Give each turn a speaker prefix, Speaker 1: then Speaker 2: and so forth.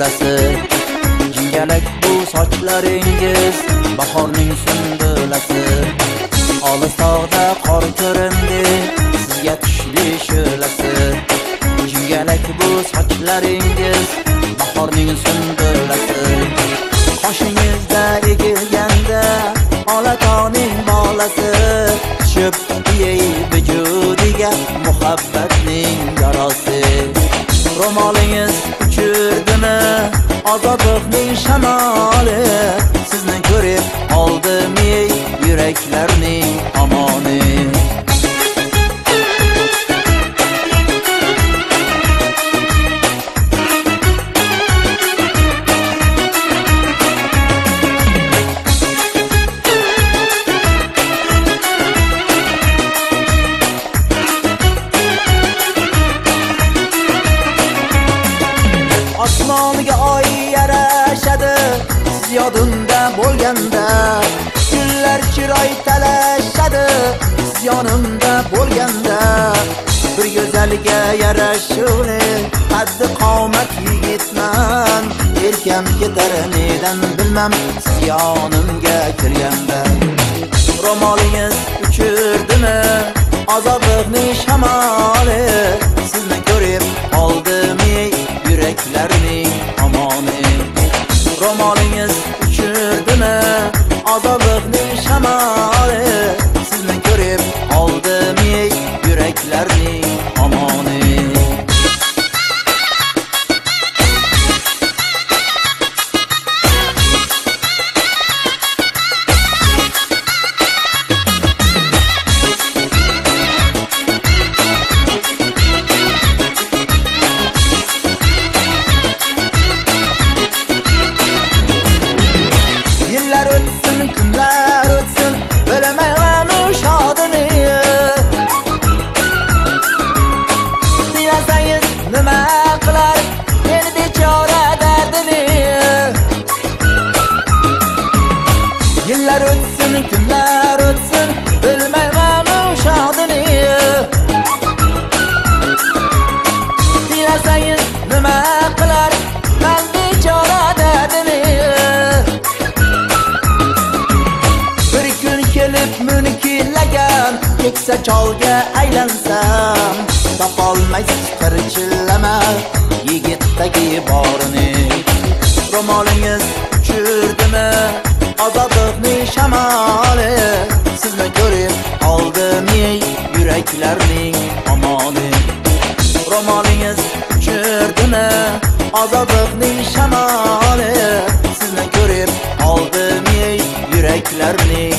Speaker 1: sundulasi. Jingalak bu sochlaringiz bahorning sundulasi. Olis tog'da qor ko'rindi, sizga tushli shu'lasi. Jingalak bu sochlaringiz bahorning sundulasi. Qoshingizda egilganda olatoning bolasi, tushib yey vujudiga muhabbatning garosi. Ro'molingiz uchirdimi ozodlikning shamoli, sizni ko'rib oldim yuraklarning amoni. Osmoniga oy yarashadi, siz yodimda bo'lganda. Gullar chiroy talashadi, siz yonimda bo'lganda. Bir go'zalga yarashuvli qaddi qomat yigitman. Erkam ketar nedan bilmam, siz yonimga kirganda. Ro'molingiz uchirdimi ozodlikning shamoli, sizni ko'rib oldim yuraklarning amoni. Ro'molingiz uchirdimi ozodlikning shamoli, sizni ko'rib oldim yuraklarning amoni. Kunlar o'tsin, bilmayman shodini. Tilasangiz nima qilar men bechora dardini. Yillar o'tsin, kunlar o'tsin, bilmayman shodini. Tilasangiz nima qilar men bechora dardini. Münkillagan keksa cholga aylansam, topolmaysiz qirchillama yigitdagi borini. Ro'molingiz uchirdimi ozodlikning shamoli, sizni ko'rib oldim yuraklarning amoni. Ro'molingiz uchirdimi ozodlikning shamoli, sizni ko'rib oldim yuraklarning